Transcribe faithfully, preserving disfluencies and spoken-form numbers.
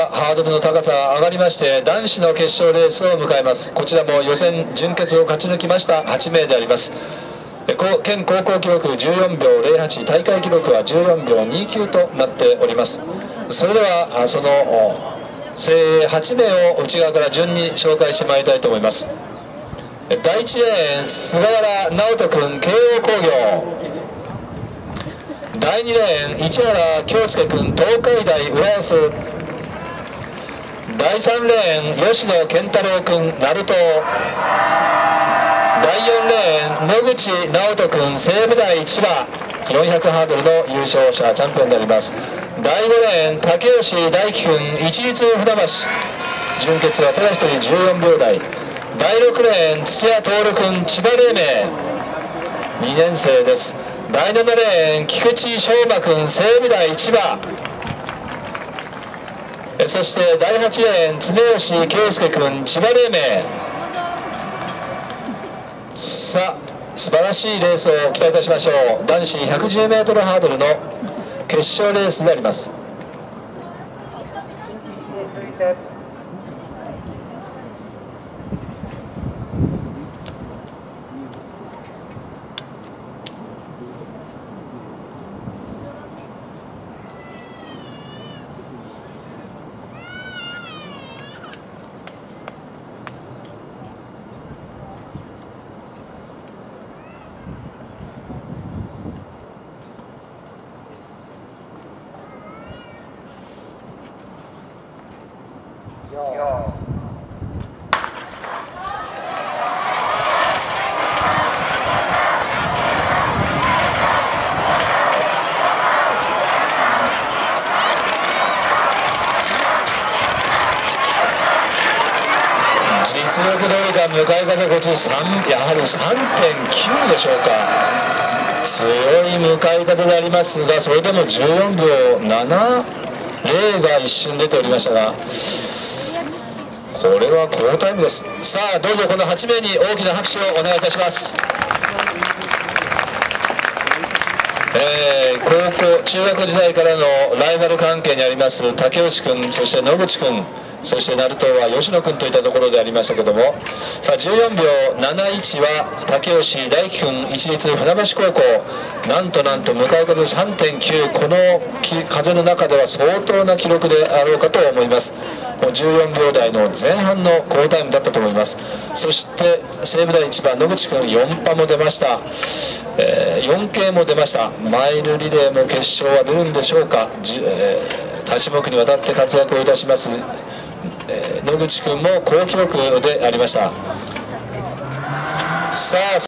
さあハードルの高さ上がりまして男子の決勝レースを迎えます。こちらも予選準決を勝ち抜きましたはち名であります。県高校記録じゅうよんびょうぜろはち、大会記録はじゅうよんびょうにきゅうとなっております。それではその精鋭はち名を内側から順に紹介してまいりたいと思います。だいいちレーン菅原直人君、慶応工業。だいにレーン市原京介君、東海大浦安。だいさんレーン吉野健太郎君、鳴門。だいよんレーン野口直人君、西武大千葉。よんひゃくハードルの優勝者チャンピオンであります。だいごレーン竹吉大輝君、市立船橋。準決はただ一人じゅうよんびょう台。だいろくレーン土屋徹君、千葉黎明。にねん生です。だいななレーン菊池翔馬君、西武大千葉。そしてだいはちレーン常吉圭介君、千葉黎明。さあ素晴らしいレースを期待いたしましょう。男子 ひゃくじゅうメートル ハードルの決勝レースであります。実力通りか向かい風こっちさん、やはり さんてんきゅう でしょうか。強い向かい風でありますが、それでもじゅうよんびょうななゼロが一瞬出ておりましたが、これは好タイムです。さあどうぞこのはち名に大きな拍手をお願いいたします。えー、高校中学時代からのライバル関係にあります竹内君、そして野口君、そして鳴門は吉野君といったところでありましたけども、さあじゅうよんびょうなないちは竹吉大輝君、市立船橋高校。なんとなんと向かい風 さんてんきゅう、この風の中では相当な記録であろうかと思います。もうじゅうよんびょう台の前半の好タイムだったと思います。そして西武大千葉野口君よん波も出ました、えー、よんケー も出ました。マイルリレーも決勝は出るんでしょうか。えー、多種目にわたって活躍をいたします野口君も好記録でありました。さあ